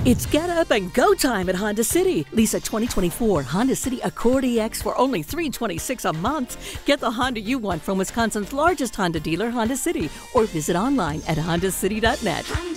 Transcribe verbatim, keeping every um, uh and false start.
It's get up and go time at Honda City. Lease a twenty twenty-four Honda City Accord E X for only three hundred twenty-six dollars a month. Get the Honda you want from Wisconsin's largest Honda dealer, Honda City, or visit online at honda city dot net.